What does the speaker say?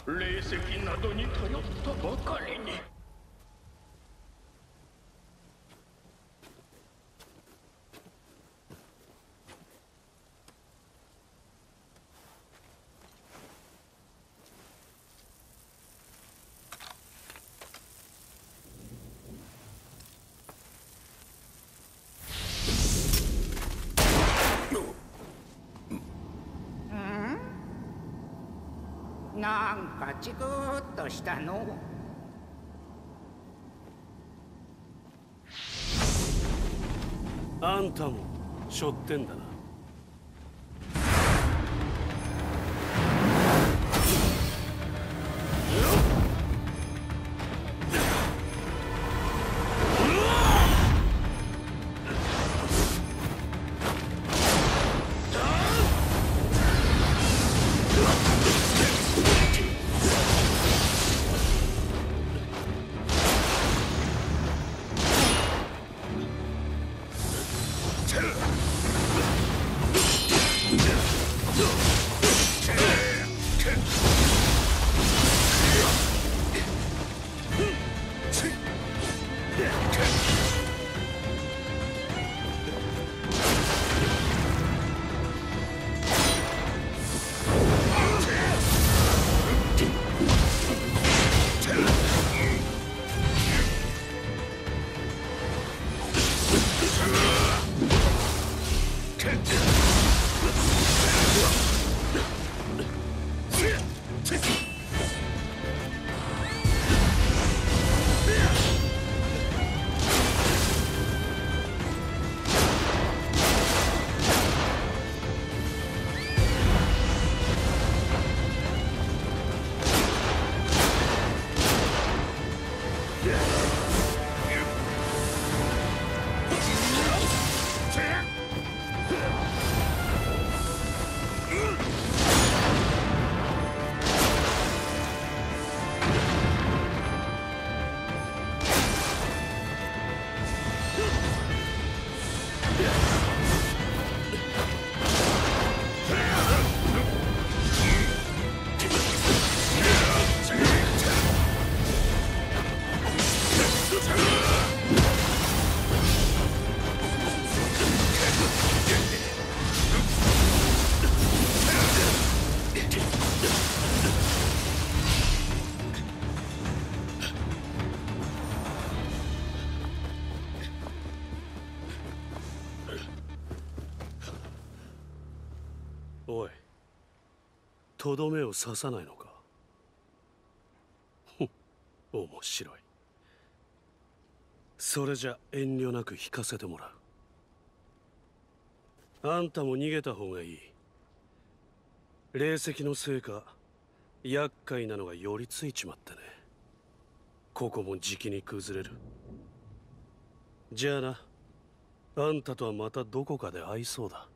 霊石などに頼ったばかりに。 なんかチクッとしたの。 あんたもしょってんだな。おい、とどめを刺さないのか。面白い。それじゃ遠慮なく引かせてもらう。あんたも逃げた方がいい。霊石のせいか厄介なのが寄りついちまってね。ここもじきに崩れる。じゃあな、あんたとはまたどこかで会いそうだ。